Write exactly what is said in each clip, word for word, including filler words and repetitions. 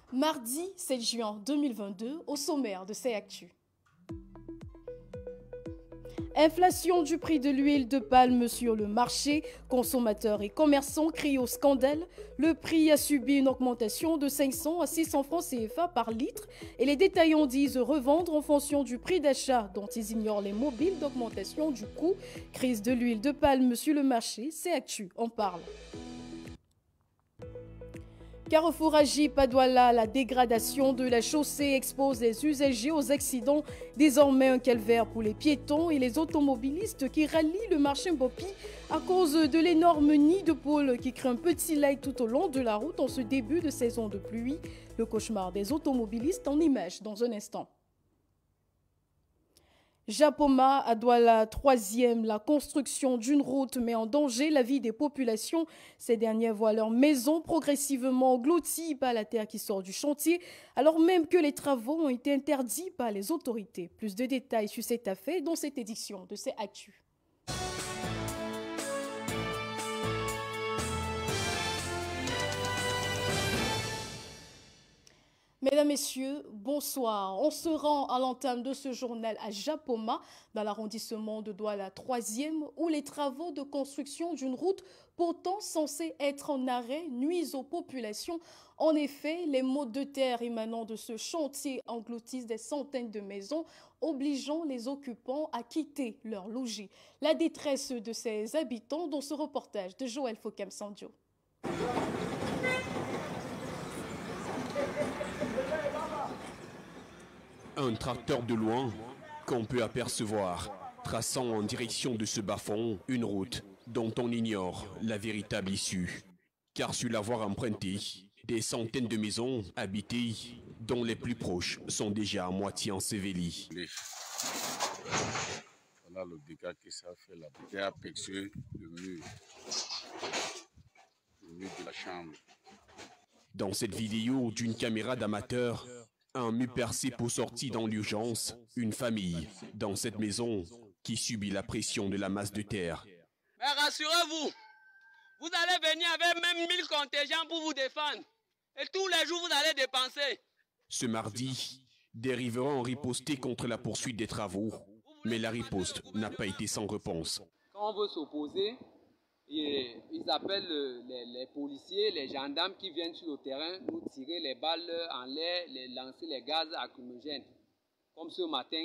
Mardi sept juin deux mille vingt-deux, au sommaire de CEACTU. Inflation du prix de l'huile de palme sur le marché. Consommateurs et commerçants crient au scandale. Le prix a subi une augmentation de cinq cents à six cents francs C F A par litre et les détaillants disent revendre en fonction du prix d'achat dont ils ignorent les mobiles d'augmentation du coût. Crise de l'huile de palme sur le marché. CEACTU en parle. Carrefour Agip à Douala, la dégradation de la chaussée expose les usagers aux accidents. Désormais un calvaire pour les piétons et les automobilistes qui rallient le marché Mbopi à cause de l'énorme nid de poules qui crée un petit lac tout au long de la route en ce début de saison de pluie. Le cauchemar des automobilistes en image dans un instant. Japoma à Douala, troisième, la construction d'une route met en danger la vie des populations. Ces dernières voient leur maison progressivement engloutie par la terre qui sort du chantier, alors même que les travaux ont été interdits par les autorités. Plus de détails sur cette affaire dans cette édition de CEACTU. Mesdames, Messieurs, bonsoir. On se rend à l'entame de ce journal à Japoma, dans l'arrondissement de Douala troisième, où les travaux de construction d'une route pourtant censée être en arrêt nuisent aux populations. En effet, les mots de terre émanant de ce chantier engloutissent des centaines de maisons, obligeant les occupants à quitter leur logis. La détresse de ces habitants dans ce reportage de Joël Fokam-Sandio. Un tracteur de loin qu'on peut apercevoir, traçant en direction de ce bas-fond une route dont on ignore la véritable issue. Car sur la voie empruntée, des centaines de maisons habitées, dont les plus proches sont déjà à moitié ensevelies. Voilà le dégât que ça fait là. J'ai aperçu le mur, le mur de la chambre. Dans cette vidéo d'une caméra d'amateur, un mur percé pour sortir dans l'urgence, une famille dans cette maison qui subit la pression de la masse de terre. Mais rassurez-vous, vous allez venir avec même mille contingents pour vous défendre. Et tous les jours, vous allez dépenser. Ce mardi, des riverains ont riposté contre la poursuite des travaux, mais la riposte n'a pas été sans réponse. Quand on veut s'opposer, ils appellent les, les policiers, les gendarmes qui viennent sur le terrain, nous tirer les balles en l'air, les lancer les gaz lacrymogènes. Comme ce matin.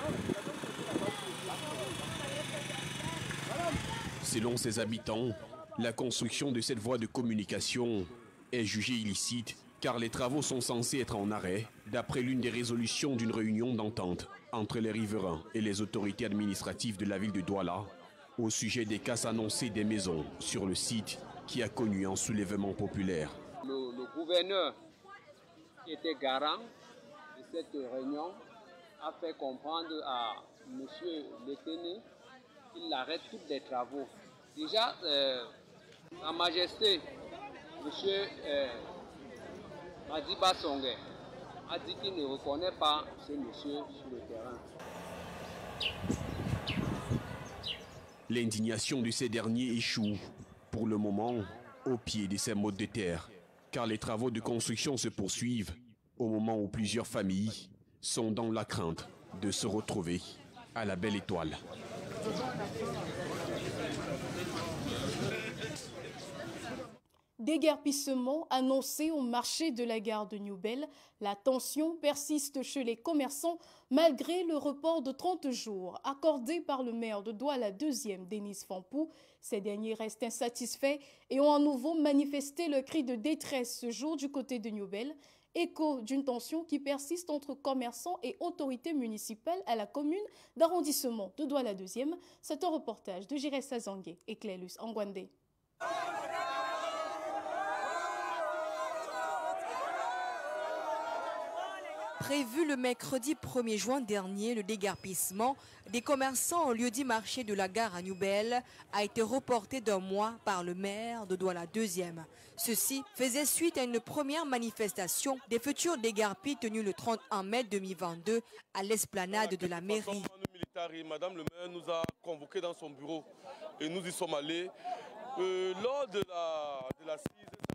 Selon ses habitants, la construction de cette voie de communication est jugée illicite car les travaux sont censés être en arrêt d'après l'une des résolutions d'une réunion d'entente entre les riverains et les autorités administratives de la ville de Douala au sujet des casses annoncées des maisons sur le site qui a connu un soulèvement populaire. Le, le gouverneur qui était garant de cette réunion a fait comprendre à M. Letene qu'il arrête tous les travaux. Déjà, euh, Sa Majesté, M. Euh, Madiba Songé, a dit qu'il ne reconnaît pas ce monsieur sur le terrain. L'indignation de ces derniers échoue, pour le moment, au pied de ces mottes de terre, car les travaux de construction se poursuivent au moment où plusieurs familles sont dans la crainte de se retrouver à la belle étoile. Déguerpissement annoncé au marché de la gare de Newbel. La tension persiste chez les commerçants malgré le report de trente jours accordé par le maire de Douala deuxième, Denis Fampou. Ces derniers restent insatisfaits et ont à nouveau manifesté le cri de détresse ce jour du côté de Newbel. Écho d'une tension qui persiste entre commerçants et autorités municipales à la commune d'arrondissement de Douala deuxième. C'est un reportage de Jiressa Zangué et Clélus Angwandé. Prévu le mercredi premier juin dernier, le déguerpissement des commerçants au lieu-dit marché de la gare à Newbel a été reporté d'un mois par le maire de Douala deuxième. Ceci faisait suite à une première manifestation des futurs déguerpis tenus le trente et un mai deux mille vingt-deux à l'esplanade de la mairie. Madame le maire nous a convoqués dans son bureau et nous y sommes allés. Euh, lors de la, de la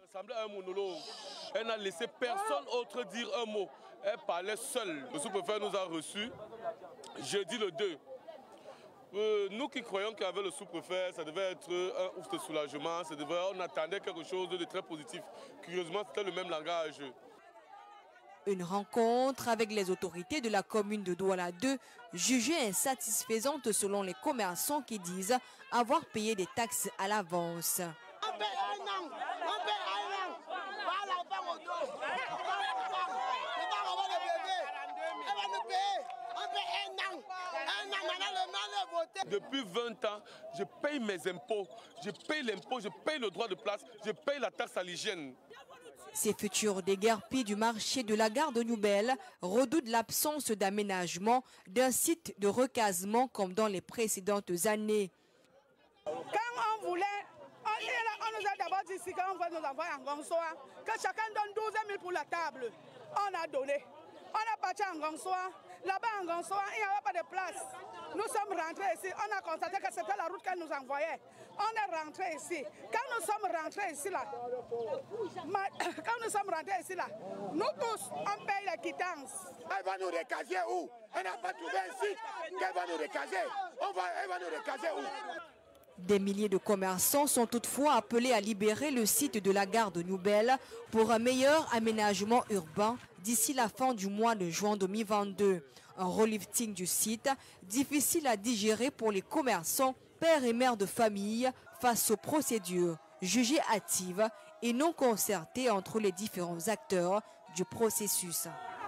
ressemblait à un monologue. Elle n'a laissé personne autre dire un mot. Elle parlait seule. Le sous-préfet nous a reçus jeudi le deux. Euh, nous qui croyons qu'avec le sous-préfet, ça devait être un ouf de soulagement, ça devait, on attendait quelque chose de très positif. Curieusement, c'était le même langage. Une rencontre avec les autorités de la commune de Douala deux, jugée insatisfaisante selon les commerçants qui disent avoir payé des taxes à l'avance. On paie un an, on paie un an, pas la femme au dos. C'est pas qu'on va le bébé, elle va nous payer, on paie un an, un an, maintenant le mal est voté. Depuis vingt ans, je paye mes impôts, je paye l'impôt, je paye le droit de place, je paye la taxe à l'hygiène. Ces futurs déguerpis du marché de la gare de Nouvelle redoutent l'absence d'aménagement d'un site de recasement comme dans les précédentes années. Quand on voulait, on, on nous a d'abord dit ici, quand on va nous envoyer en Gonsoa, que chacun donne douze mille pour la table. On a donné. On a parti en Gonsoa. Là-bas en Gonsoa, il n'y avait pas de place. Nous sommes rentrés ici. On a constaté que c'était la route qu'elle nous envoyait. On est rentrés ici. Quand nous sommes rentrés ici, là, quand nous sommes rentrés ici, là, nous tous, on paye la quittance. Elle va nous recaser où? Elle n'a pas trouvé un site. Elle va nous recaser. On va, elle va nous recaser où? Des milliers de commerçants sont toutefois appelés à libérer le site de la gare de Nouvelle pour un meilleur aménagement urbain d'ici la fin du mois de juin deux mille vingt-deux. Un relifting du site difficile à digérer pour les commerçants, pères et mères de famille face aux procédures jugées hâtives et non concertées entre les différents acteurs du processus.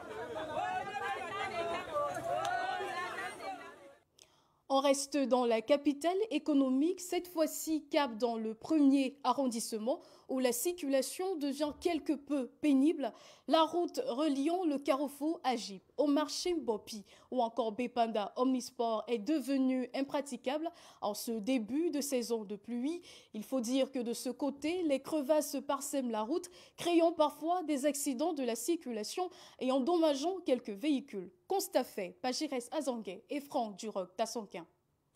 On reste dans la capitale économique, cette fois-ci cap dans le premier arrondissement où la circulation devient quelque peu pénible. La route reliant le carrefour Agip au marché Mbopi ou encore Bepanda Omnisport est devenue impraticable en ce début de saison de pluie. Il faut dire que de ce côté, les crevasses parsèment la route, créant parfois des accidents de la circulation et endommageant quelques véhicules. Constat fait, Pagires Azanguet et Franck Duroc Tassonquin.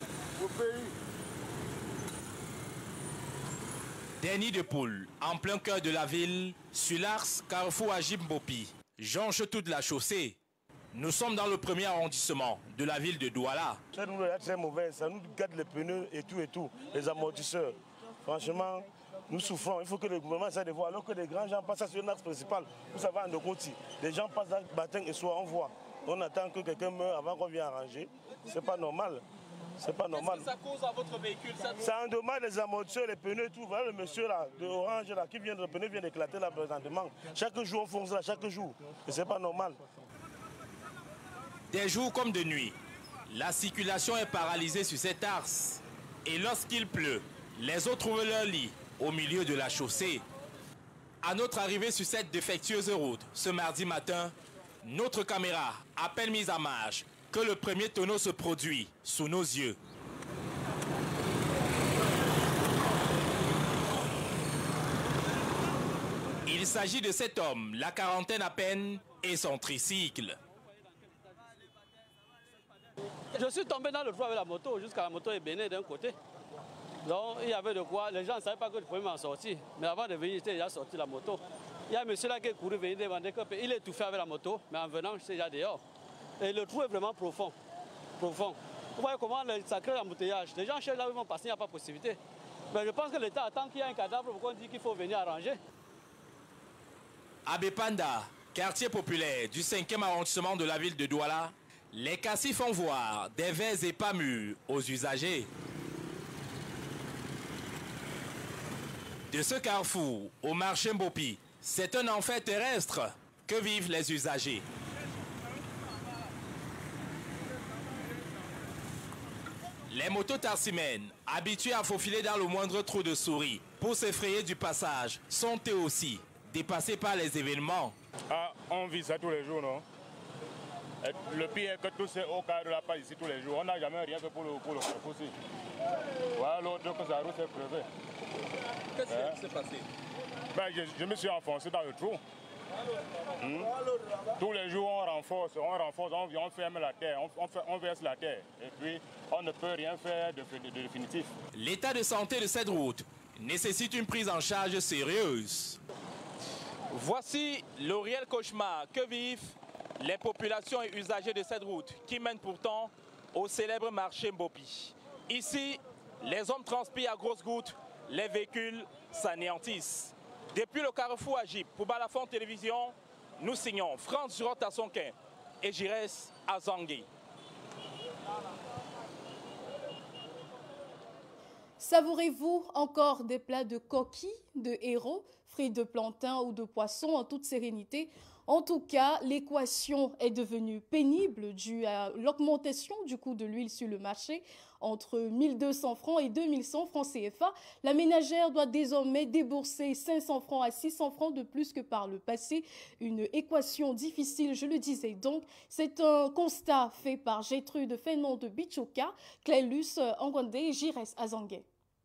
Des nids de poules, en plein cœur de la ville, sur l'axe Carrefour Agip Mbopi, jonche toute la chaussée. Nous sommes dans le premier arrondissement de la ville de Douala. Ça nous est très mauvais, ça nous gâte les pneus et tout et tout, les amortisseurs. Franchement, nous souffrons. Il faut que le gouvernement essaie de voir. Alors que les grands gens passent sur l'axe principal, vous savez, en Ndokoti, les gens passent dans le matin et soir, on voit. On attend que quelqu'un meure avant qu'on vienne arranger. C'est pas normal. C'est pas normal. Qu'est-ce que ça cause à votre véhicule? Ça, ça endommage les amortisseurs, les pneus, tout. Voilà le monsieur là, de orange là, qui vient de le pneu vient d'éclater là présentement. Chaque jour on fonce là, chaque jour. Et c'est pas normal. Des jours comme de nuit, la circulation est paralysée sur cet axe. Et lorsqu'il pleut, les eaux trouvent leur lit au milieu de la chaussée. À notre arrivée sur cette défectueuse route, ce mardi matin, notre caméra a peine mise à marche que le premier tonneau se produit sous nos yeux. Il s'agit de cet homme, la quarantaine à peine, et son tricycle. Je suis tombé dans le trou avec la moto, jusqu'à la moto est bénée d'un côté. Donc il y avait de quoi, les gens ne savaient pas que je pouvais m'en sortir. Mais avant de venir, j'étais déjà sorti de la moto. Il y a un monsieur là qui est couru venir demander qu'il est étouffé avec la moto, mais en venant, j'étais déjà dehors. Et le trou est vraiment profond. profond. Vous voyez comment ça crée l'embouteillage. Les gens cherchent là où ils vont passer, il n'y a pas de possibilité. Mais je pense que l'État attend qu'il y ait un cadavre pour qu'on dise qu'il faut venir arranger. À Bepanda, quartier populaire du cinquième arrondissement de la ville de Douala, les cassis font voir des verres et pas mûrs aux usagers. De ce carrefour au marché Mbopi, c'est un enfer terrestre que vivent les usagers. Les motos tarsimènes, habitués à faufiler dans le moindre trou de souris pour s'effrayer du passage, sont eux aussi dépassés par les événements. Ah, on vit ça tous les jours, non? Le pire est que tous ces hauts cadres là passent ici tous les jours. On n'a jamais rien fait pour le pour le aussi. Voilà l'autre que sa roue s'est crevée. Qu'est-ce hein? qui s'est passé? Ben, je, je me suis enfoncé dans le trou. Hmm? Tous les jours on renforce, on renforce, on, on ferme la terre, on, on, fait, on verse la terre. Et puis on ne peut rien faire de, de, de définitif. L'état de santé de cette route nécessite une prise en charge sérieuse. Voici le réel cauchemar que vivent les populations et usagers de cette route qui mène pourtant au célèbre marché Mbopi. Ici, les hommes transpirent à grosses gouttes, les véhicules s'anéantissent. Depuis le carrefour Agip pour Balafon Télévision, nous signons France Girotte à Sonquin et Jires à Zangui. Savourez-vous encore des plats de coquilles, de héros, frits de plantain ou de poisson en toute sérénité? En tout cas, l'équation est devenue pénible due à l'augmentation du coût de l'huile sur le marché. Entre mille deux cents francs et deux mille cent francs C F A, la ménagère doit désormais débourser cinq cents francs à six cents francs de plus que par le passé. Une équation difficile, je le disais donc. C'est un constat fait par Gertrude Fénon de Bichoka, Clélus Angwande et Jires Azangué.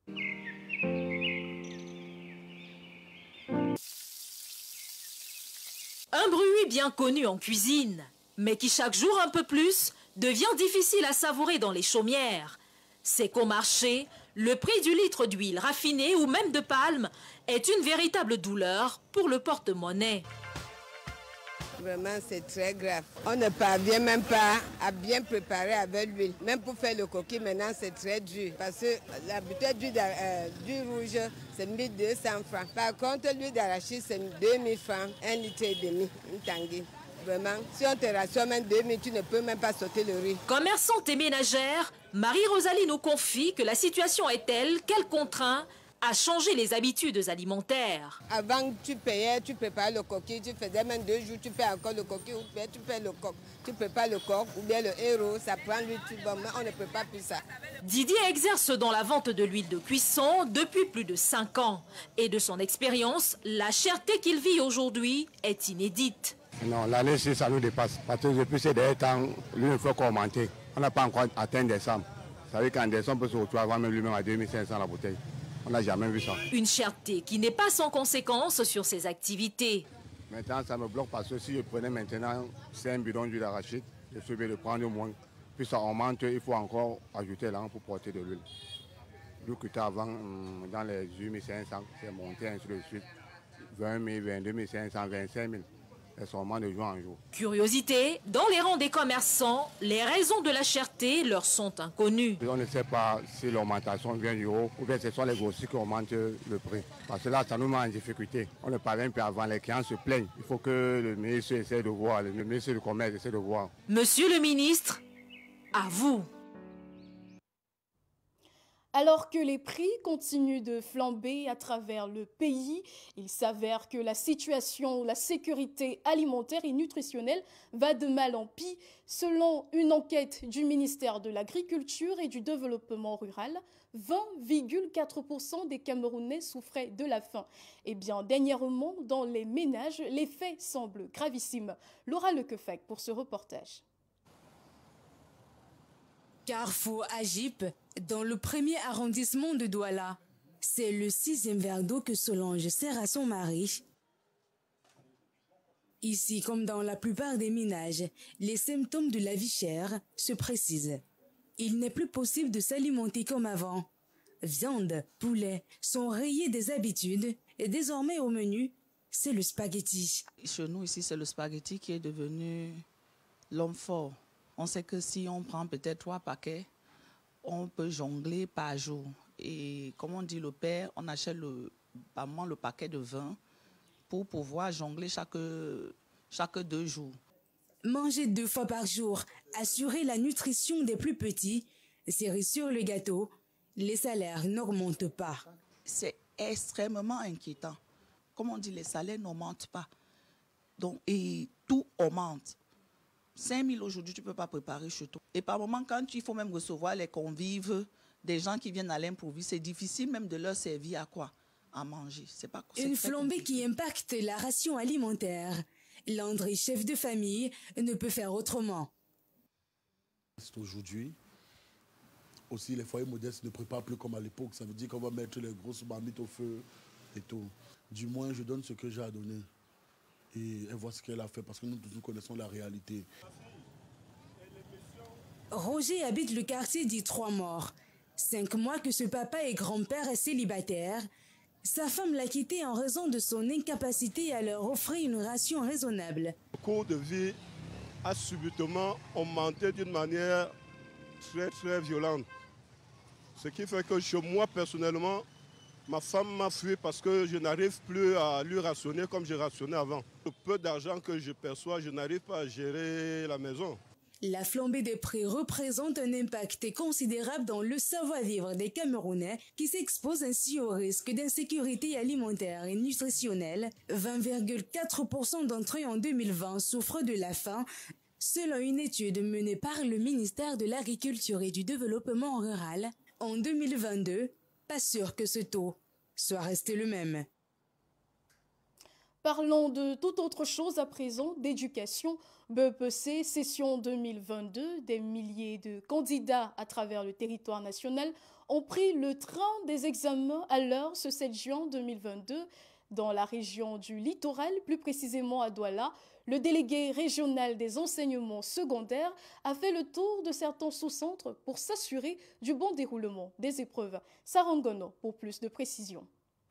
Un bruit bien connu en cuisine, mais qui chaque jour un peu plus devient difficile à savourer dans les chaumières. C'est qu'au marché, le prix du litre d'huile raffinée ou même de palme est une véritable douleur pour le porte-monnaie. Vraiment, c'est très grave. On ne parvient même pas à bien préparer avec l'huile. Même pour faire le coquille, maintenant, c'est très dur. Parce que la bouteille d'huile euh, rouge, c'est mille deux cents francs. Par contre, l'huile d'arachide, c'est deux mille francs, un litre et demi, une tanguy. Vraiment, si on te rationne même deux mille, tu ne peux même pas sauter le riz. Commerçante et ménagère, Marie-Rosalie nous confie que la situation est telle qu'elle contraint à changer les habitudes alimentaires. Avant, tu payais, tu préparais le coquille, tu faisais même deux jours, tu fais encore le coquille, ou bien tu fais le coq. Tu prépares le coq, ou bien le héros, ça prend l'huile, tu bon, mais on ne prépare plus ça. Didier exerce dans la vente de l'huile de cuisson depuis plus de cinq ans. Et de son expérience, la cherté qu'il vit aujourd'hui est inédite. Non, l'année-ci, ça nous dépasse. Parce que depuis ces derniers temps, l'huile ne faut qu'augmenter. On n'a pas encore atteint décembre. Ça veut dire qu'en décembre, on peut se retrouver avant même lui-même à deux mille cinq cents la bouteille. On n'a jamais vu ça. Une cherté qui n'est pas sans conséquence sur ses activités. Maintenant, ça me bloque parce que si je prenais maintenant cinq bidons d'huile d'arachide, je suis obligé de prendre au moins. Puis ça augmente, il faut encore ajouter là pour porter de l'huile. L'huile que tu as avant, dans les huit mille cinq cents, c'est monté ainsi de suite. vingt mille, vingt-deux mille cinq cents, vingt-cinq mille. Et ça augmente de jour en jour. Curiosité, dans les rangs des commerçants, les raisons de la cherté leur sont inconnues. On ne sait pas si l'augmentation vient du haut ou bien ce sont les grossiers qui augmentent le prix. Parce que là, ça nous met en difficulté. On ne parvient plus avant, les clients se plaignent. Il faut que le ministre essaie de voir, le ministre du Commerce essaie de voir. Monsieur le ministre, à vous. Alors que les prix continuent de flamber à travers le pays, il s'avère que la situation, la sécurité alimentaire et nutritionnelle va de mal en pis. Selon une enquête du ministère de l'Agriculture et du Développement rural, vingt virgule quatre pour cent des Camerounais souffraient de la faim. Et bien, dernièrement, dans les ménages, les faits semblent gravissimes. Laura Lequefec pour ce reportage. Carrefour Agip, dans le premier arrondissement de Douala. C'est le sixième verre d'eau que Solange sert à son mari. Ici, comme dans la plupart des ménages, les symptômes de la vie chère se précisent. Il n'est plus possible de s'alimenter comme avant. Viande, poulet sont rayés des habitudes et désormais au menu, c'est le spaghetti. Chez nous ici, c'est le spaghetti qui est devenu l'homme fort. On sait que si on prend peut-être trois paquets, on peut jongler par jour. Et comme on dit le père, on achète le, par moment le paquet de vingt pour pouvoir jongler chaque, chaque deux jours. Manger deux fois par jour, assurer la nutrition des plus petits, cerise sur le gâteau, les salaires n'augmentent pas. C'est extrêmement inquiétant. Comme on dit, les salaires n'augmentent pas. Donc, et tout augmente. cinq mille aujourd'hui, tu ne peux pas préparer chez toi. Et par moment, quand il faut même recevoir les convives, des gens qui viennent à l'improviste, c'est difficile même de leur servir à quoi? À manger. C'est pas, c'est Une flambée compliqué. Qui impacte la ration alimentaire. Landry, chef de famille, ne peut faire autrement. Aujourd'hui, aussi les foyers modestes ne préparent plus comme à l'époque. Ça veut dire qu'on va mettre les grosses marmites au feu et tout. Du moins, je donne ce que j'ai à donner. Et elle voit ce qu'elle a fait parce que nous, nous connaissons la réalité. Roger habite le quartier dit Trois Morts. Cinq mois que ce papa et grand-père est célibataire Sa femme l'a quitté en raison de son incapacité à leur offrir une ration raisonnable. Le coût de vie a subitement augmenté d'une manière très très violente. Ce qui fait que chez moi personnellement, ma femme m'a fui parce que je n'arrive plus à lui rationner comme je rationnais avant. Le peu d'argent que je perçois, je n'arrive pas à gérer la maison. La flambée des prix représente un impact considérable dans le savoir-vivre des Camerounais qui s'exposent ainsi au risque d'insécurité alimentaire et nutritionnelle. vingt virgule quatre pour cent d'entre eux en deux mille vingt souffrent de la faim, selon une étude menée par le ministère de l'Agriculture et du Développement rural. En deux mille vingt-deux, pas sûr que ce taux soit resté le même. Parlons de toute autre chose à présent, d'éducation. B E P C, session deux mille vingt-deux, des milliers de candidats à travers le territoire national ont pris le train des examens à l'heure ce sept juin deux mille vingt-deux. Dans la région du littoral, plus précisément à Douala, le délégué régional des enseignements secondaires a fait le tour de certains sous-centres pour s'assurer du bon déroulement des épreuves. Sarangono pour plus de précisions.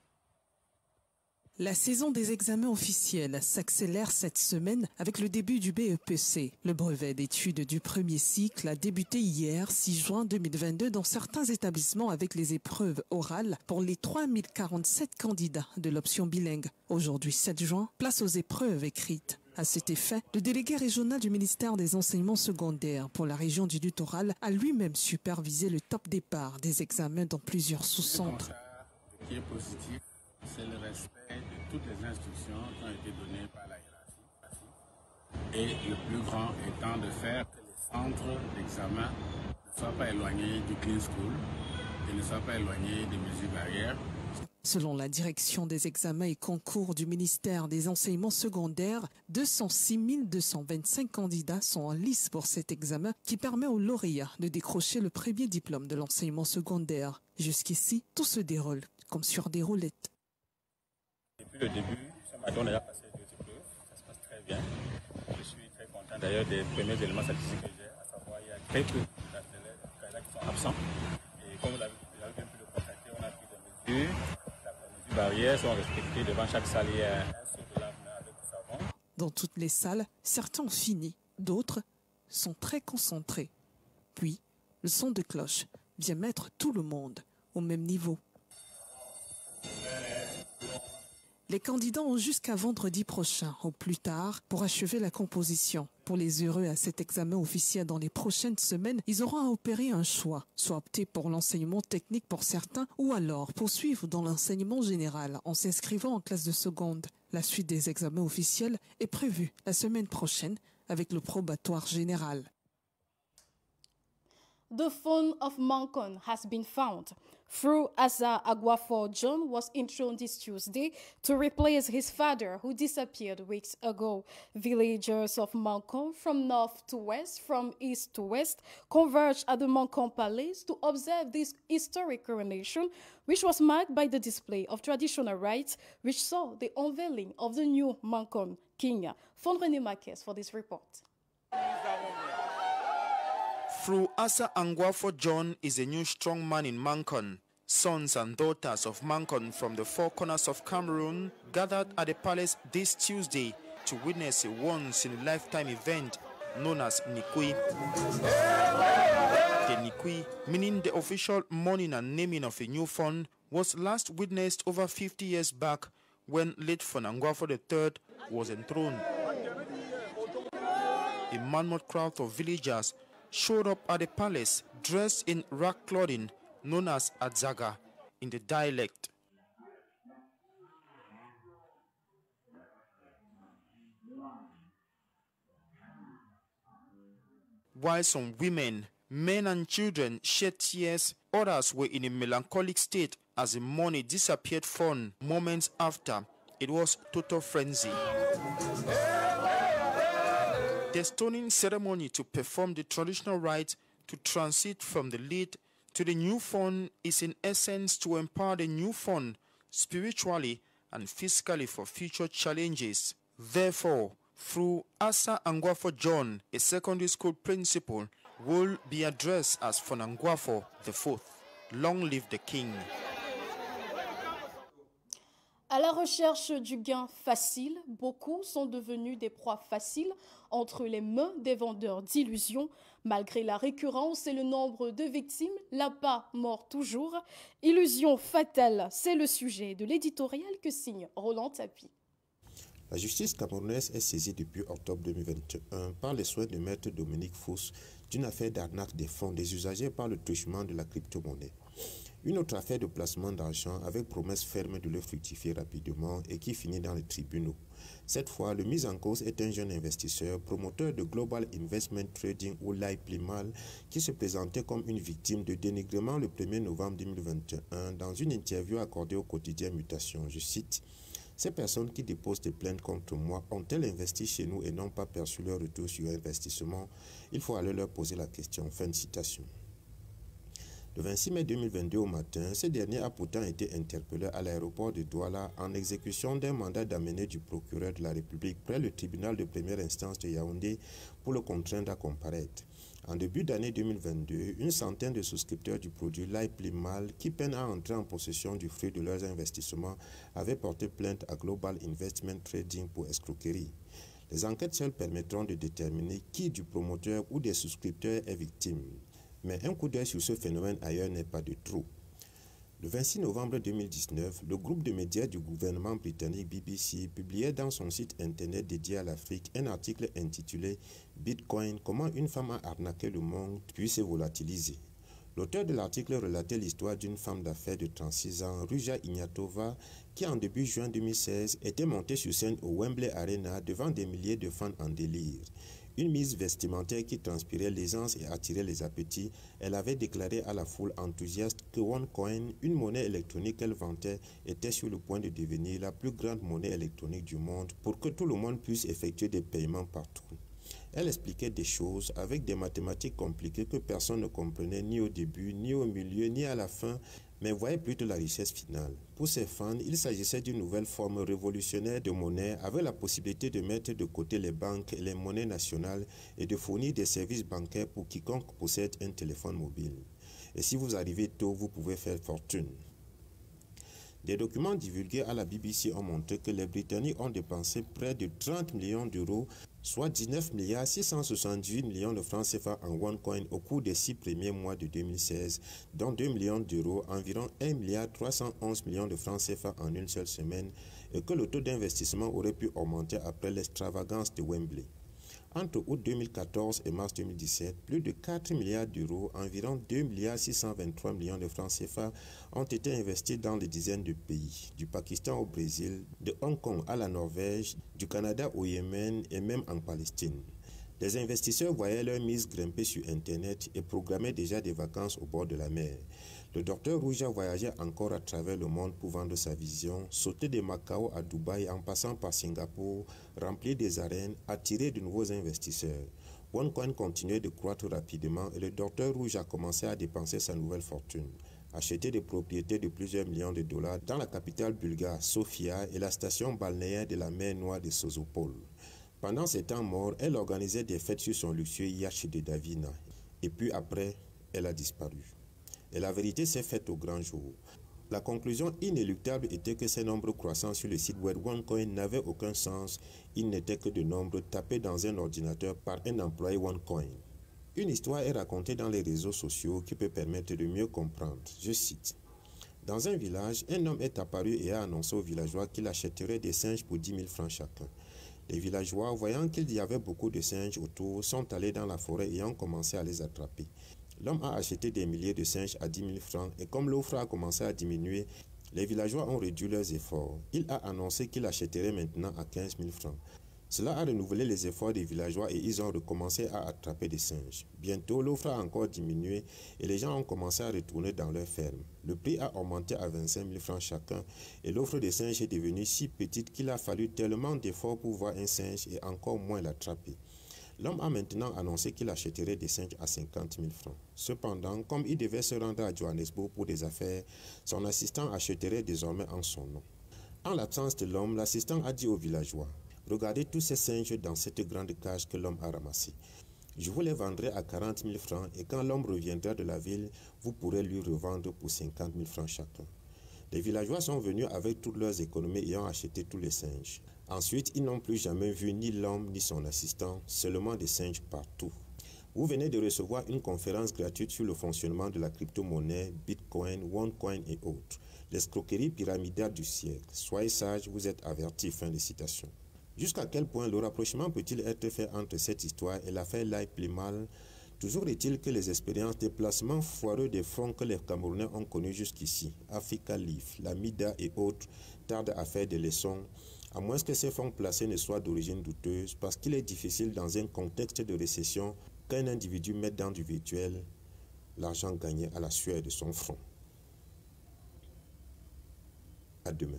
La saison des examens officiels s'accélère cette semaine avec le début du B E P C. Le brevet d'études du premier cycle a débuté hier, six juin deux mille vingt-deux, dans certains établissements avec les épreuves orales pour les trois mille quarante-sept candidats de l'option bilingue. Aujourd'hui, sept juin, place aux épreuves écrites. À cet effet, le délégué régional du ministère des enseignements secondaires pour la région du littoral a lui-même supervisé le top départ des examens dans plusieurs sous-centres. Ce qui est positif, c'est le respect de toutes les instructions qui ont été données par la hiérarchie. Et le plus grand étant de faire que les centres d'examen ne soient pas éloignés du clean school et ne soient pas éloignés des mesures barrières. Selon la direction des examens et concours du ministère des enseignements secondaires, deux cent six mille deux cent vingt-cinq candidats sont en lice pour cet examen qui permet aux lauréats de décrocher le premier diplôme de l'enseignement secondaire. Jusqu'ici, tout se déroule comme sur des roulettes. Depuis le début, ce matin, on a déjà passé deux épreuves, ça se passe très bien. Je suis très content d'ailleurs des premiers éléments statistiques que j'ai, à savoir il y a très peu d'élèves qui sont absents. Et comme vous avez bien pu le constater, on a pris des mesures. Les barrières sont respectées devant chaque salle. Il y a un seau de lave avec du savon. Dans toutes les salles, certains ont fini, d'autres sont très concentrés. Puis, le son de cloche vient mettre tout le monde au même niveau. Les candidats ont jusqu'à vendredi prochain, au plus tard, pour achever la composition. Pour les heureux à cet examen officiel dans les prochaines semaines, ils auront à opérer un choix, soit opter pour l'enseignement technique pour certains, ou alors poursuivre dans l'enseignement général en s'inscrivant en classe de seconde. La suite des examens officiels est prévue la semaine prochaine avec le probatoire général. The phone of Mancon has been found. Fru Asa Aguafor John was enthroned this Tuesday to replace his father, who disappeared weeks ago. Villagers of Mancon, from north to west, from east to west, converged at the Mancon Palace to observe this historic coronation, which was marked by the display of traditional rites, which saw the unveiling of the new Mancon king. Fondrené Marquez for this report. Fru Asa Aguafor John is a new strong man in Mancon. Sons and daughters of Mancon from the four corners of Cameroon gathered at the palace this Tuesday to witness a once-in-a-lifetime event known as Nikui. The Nikui, meaning the official mourning and naming of a new fon, was last witnessed over fifty years back when late Fon Aguafor the third was enthroned. A mammoth crowd of villagers showed up at the palace dressed in rag clothing known as Adzaga in the dialect. While some women, men and children shed tears, others were in a melancholic state as the money disappeared from moments after. It was total frenzy. The stoning ceremony to perform the traditional rite to transit from the late to the new fon is in essence to empower the new fon spiritually and physically for future challenges. Therefore, through Asa Aguafor John, a secondary school principal, will be addressed as Fon Aguafor the fourth. Long live the king. À la recherche du gain facile, beaucoup sont devenus des proies faciles entre les mains des vendeurs d'illusions. Malgré la récurrence et le nombre de victimes, l'appât mord toujours. Illusion fatale, c'est le sujet de l'éditorial que signe Roland Tapi. La justice camerounaise est saisie depuis octobre deux mille vingt et un par les souhaits de maître Dominique Fous d'une affaire d'arnaque des fonds des usagers par le truchement de la crypto-monnaie. Une autre affaire de placement d'argent avec promesse ferme de le fructifier rapidement et qui finit dans les tribunaux. Cette fois, le mis en cause est un jeune investisseur, promoteur de Global Investment Trading ou L I P L I M A L, qui se présentait comme une victime de dénigrement le premier novembre deux mille vingt et un dans une interview accordée au quotidien Mutation. Je cite: « Ces personnes qui déposent des plaintes contre moi ont-elles investi chez nous et n'ont pas perçu leur retour sur investissement? Il faut aller leur poser la question. » Fin de citation. Le vingt-six mai deux mille vingt-deux au matin, ce dernier a pourtant été interpellé à l'aéroport de Douala en exécution d'un mandat d'amener du procureur de la République près le tribunal de première instance de Yaoundé pour le contraindre à comparaître. En début d'année deux mille vingt-deux, une centaine de souscripteurs du produit L I P L I M A L qui peinent à entrer en possession du fruit de leurs investissements avaient porté plainte à Global Investment Trading pour escroquerie. Les enquêtes seules permettront de déterminer qui du promoteur ou des souscripteurs est victime. Mais un coup d'œil sur ce phénomène ailleurs n'est pas de trop. Le vingt-six novembre deux mille dix-neuf, le groupe de médias du gouvernement britannique B B C publiait dans son site internet dédié à l'Afrique un article intitulé « Bitcoin, comment une femme a arnaqué le monde puis s'est volatilisée ». L'auteur de l'article relatait l'histoire d'une femme d'affaires de trente-six ans, Ruja Ignatova, qui en début juin deux mille seize était montée sur scène au Wembley Arena devant des milliers de fans en délire. Une mise vestimentaire qui transpirait l'aisance et attirait les appétits, elle avait déclaré à la foule enthousiaste que OneCoin, une monnaie électronique qu'elle vantait, était sur le point de devenir la plus grande monnaie électronique du monde pour que tout le monde puisse effectuer des paiements partout. Elle expliquait des choses avec des mathématiques compliquées que personne ne comprenait ni au début, ni au milieu, ni à la fin, mais voyait plutôt la richesse finale. Pour ses fans, il s'agissait d'une nouvelle forme révolutionnaire de monnaie avec la possibilité de mettre de côté les banques et les monnaies nationales et de fournir des services bancaires pour quiconque possède un téléphone mobile. Et si vous arrivez tôt, vous pouvez faire fortune. Des documents divulgués à la B B C ont montré que les Britanniques ont dépensé près de trente millions d'euros, soit dix-neuf milliards six cent soixante-dix millions de francs C F A en OneCoin au cours des six premiers mois de deux mille seize, dont deux millions d'euros, environ un milliard trois cent onze millions de francs C F A en une seule semaine, et que le taux d'investissement aurait pu augmenter après l'extravagance de Wembley. Entre août deux mille quatorze et mars deux mille dix-sept, plus de quatre milliards d'euros, environ deux milliards six cent vingt-trois millions de francs C F A, ont été investis dans des dizaines de pays, du Pakistan au Brésil, de Hong Kong à la Norvège, du Canada au Yémen et même en Palestine. Les investisseurs voyaient leur mise grimper sur Internet et programmaient déjà des vacances au bord de la mer. Le docteur Ruja voyageait encore à travers le monde pour vendre sa vision, sauter de Macao à Dubaï en passant par Singapour, remplir des arènes, attirer de nouveaux investisseurs. OneCoin continuait de croître rapidement et le docteur Rouge a commencé à dépenser sa nouvelle fortune. Acheter des propriétés de plusieurs millions de dollars dans la capitale bulgare Sofia et la station balnéaire de la mer Noire de Sozopol. Pendant ses temps morts, elle organisait des fêtes sur son luxueux yacht de Davina. Et puis après, elle a disparu. Et la vérité s'est faite au grand jour. La conclusion inéluctable était que ces nombres croissants sur le site web OneCoin n'avaient aucun sens. Ils n'étaient que de nombres tapés dans un ordinateur par un employé OneCoin. Une histoire est racontée dans les réseaux sociaux qui peut permettre de mieux comprendre. Je cite. Dans un village, un homme est apparu et a annoncé aux villageois qu'il achèterait des singes pour dix mille francs chacun. Les villageois, voyant qu'il y avait beaucoup de singes autour, sont allés dans la forêt et ont commencé à les attraper. L'homme a acheté des milliers de singes à dix mille francs et comme l'offre a commencé à diminuer, les villageois ont réduit leurs efforts. Il a annoncé qu'il achèterait maintenant à quinze mille francs. Cela a renouvelé les efforts des villageois et ils ont recommencé à attraper des singes. Bientôt, l'offre a encore diminué et les gens ont commencé à retourner dans leurs fermes. Le prix a augmenté à vingt-cinq mille francs chacun et l'offre des singes est devenue si petite qu'il a fallu tellement d'efforts pour voir un singe et encore moins l'attraper. L'homme a maintenant annoncé qu'il achèterait des singes à cinquante mille francs. Cependant, comme il devait se rendre à Johannesburg pour des affaires, son assistant achèterait désormais en son nom. En l'absence de l'homme, l'assistant a dit aux villageois « Regardez tous ces singes dans cette grande cage que l'homme a ramassée. Je vous les vendrai à quarante mille francs et quand l'homme reviendra de la ville, vous pourrez lui revendre pour cinquante mille francs chacun. » Les villageois sont venus avec toutes leurs économies et ont acheté tous les singes. Ensuite, ils n'ont plus jamais vu ni l'homme ni son assistant, seulement des singes partout. Vous venez de recevoir une conférence gratuite sur le fonctionnement de la crypto-monnaie, Bitcoin, OneCoin et autres. L'escroquerie pyramidale du siècle. Soyez sages, vous êtes avertis. Fin de citation. Jusqu'à quel point le rapprochement peut-il être fait entre cette histoire et l'affaire Lai Plimal? Toujours est-il que les expériences de placement foireux des fonds que les Camerounais ont connus jusqu'ici, Africa Leaf, la Mida et autres, tardent à faire des leçons, à moins que ces fonds placés ne soient d'origine douteuse, parce qu'il est difficile dans un contexte de récession qu'un individu mette dans du virtuel l'argent gagné à la sueur de son front. À demain.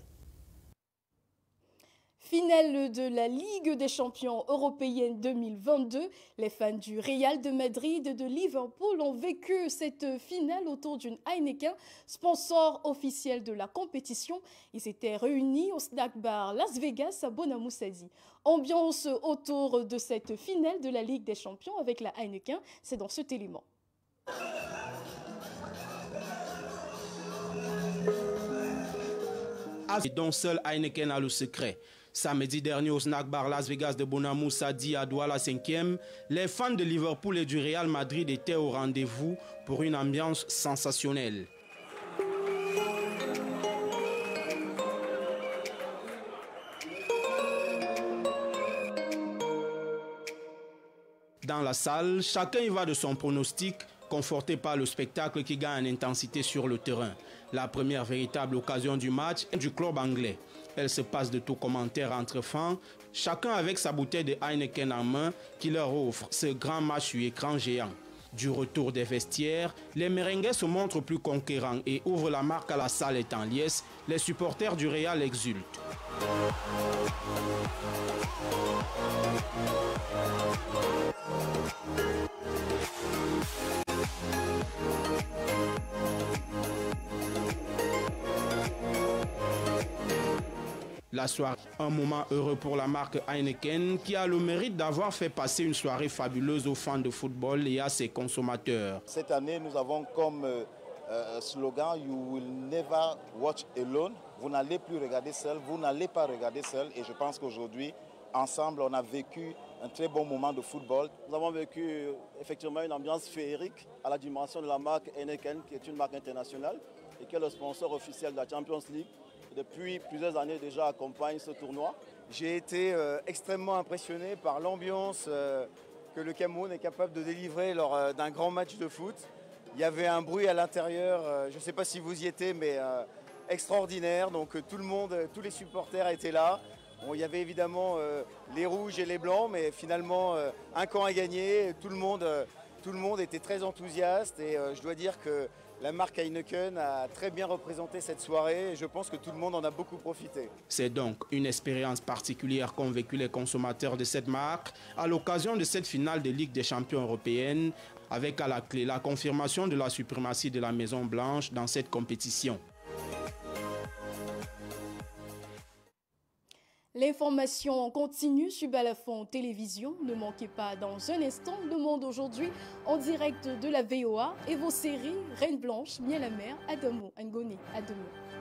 Finale de la Ligue des champions européenne deux mille vingt-deux. Les fans du Real de Madrid et de Liverpool ont vécu cette finale autour d'une Heineken, sponsor officiel de la compétition. Ils s'étaient réunis au snack bar Las Vegas à Bonamoussadi. Ambiance autour de cette finale de la Ligue des champions avec la Heineken, c'est dans cet élément. Et dont seul Heineken a le secret. Samedi dernier au snack bar Las Vegas de Bonamoussadi à Douala cinquième, les fans de Liverpool et du Real Madrid étaient au rendez-vous pour une ambiance sensationnelle. Dans la salle, chacun y va de son pronostic, conforté par le spectacle qui gagne en intensité sur le terrain. La première véritable occasion du match est du club anglais. Elle se passe de tout commentaire entre fans, chacun avec sa bouteille de Heineken en main qui leur offre ce grand match sur écran géant. Du retour des vestiaires, les merengues se montrent plus conquérants et ouvrent la marque à la salle est en liesse. Les supporters du Real exultent. La soirée, un moment heureux pour la marque Heineken qui a le mérite d'avoir fait passer une soirée fabuleuse aux fans de football et à ses consommateurs. Cette année, nous avons comme euh, slogan « You will never watch alone ». Vous n'allez plus regarder seul, vous n'allez pas regarder seul. Et je pense qu'aujourd'hui, ensemble, on a vécu un très bon moment de football. Nous avons vécu effectivement une ambiance féerique à la dimension de la marque Heineken, qui est une marque internationale et qui est le sponsor officiel de la Champions League. Depuis plusieurs années déjà accompagne ce tournoi. J'ai été euh, extrêmement impressionné par l'ambiance euh, que le Cameroun est capable de délivrer lors euh, d'un grand match de foot. Il y avait un bruit à l'intérieur, euh, je ne sais pas si vous y étiez, mais euh, extraordinaire. Donc euh, tout le monde, euh, tous les supporters étaient là. Bon, il y avait évidemment euh, les rouges et les blancs, mais finalement euh, un camp a gagné. Tout le monde, euh, tout le monde était très enthousiaste et euh, je dois dire que la marque Heineken a très bien représenté cette soirée et je pense que tout le monde en a beaucoup profité. C'est donc une expérience particulière qu'ont vécu les consommateurs de cette marque à l'occasion de cette finale de Ligue des champions européenne, avec à la clé la confirmation de la suprématie de la Maison Blanche dans cette compétition. L'information continue sur Balafon Télévision. Ne manquez pas dans un instant Le Monde aujourd'hui en direct de la V O A et vos séries Reine Blanche, Miel Amer, Adamo, Ngoni. À demain.